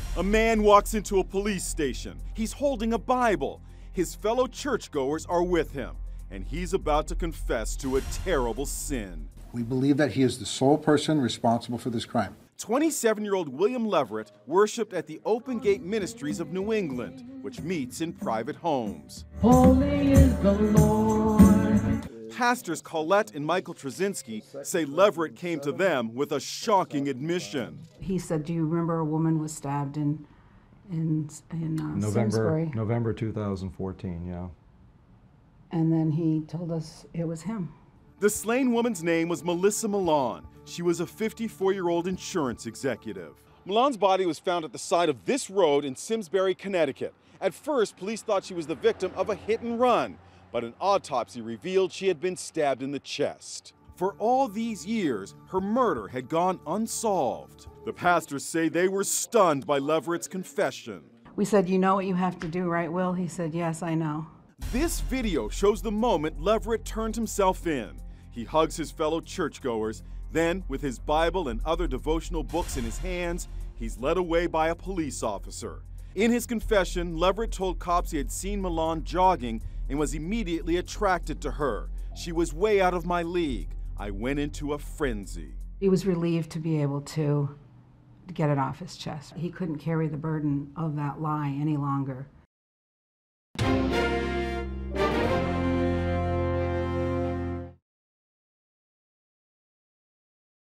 A man walks into a police station. He's holding a Bible. His fellow churchgoers are with him, and he's about to confess to a terrible sin. We believe that he is the sole person responsible for this crime. 27-year-old William Leverett worshiped at the Open Gate Ministries of New England, which meets in private homes. Holy is the Lord. Pastors Colette and Michael Trazinski say Leverett came to them with a shocking admission. He said, "Do you remember a woman was stabbed in Simsbury?" November 2014, yeah. And then he told us it was him. The slain woman's name was Melissa Millan. She was a 54-year-old insurance executive. Millan's body was found at the side of this road in Simsbury, Connecticut. At first, police thought she was the victim of a hit and run, but an autopsy revealed she had been stabbed in the chest. For all these years, her murder had gone unsolved. The pastors say they were stunned by Leverett's confession. We said, "You know what you have to do, right, Will?" He said, "Yes, I know." This video shows the moment Leverett turned himself in. He hugs his fellow churchgoers. Then, with his Bible and other devotional books in his hands, he's led away by a police officer. In his confession, Leverett told cops he had seen Millan jogging and was immediately attracted to her. "She was way out of my league. I went into a frenzy." He was relieved to be able to get it off his chest. He couldn't carry the burden of that lie any longer.